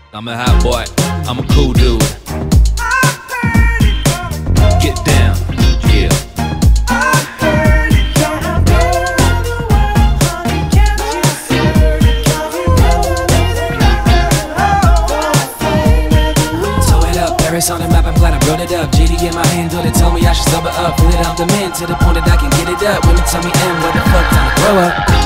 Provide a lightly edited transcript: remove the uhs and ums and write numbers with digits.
I'm a hot boy, I'm a cool dude. Get down, yeah. Paris on the map, I'm glad I brought it up. GD in my hand, though they told me I should sober up. Fill it up the man to the point that I can get it up. Women tell me, where the fuck, time to grow up.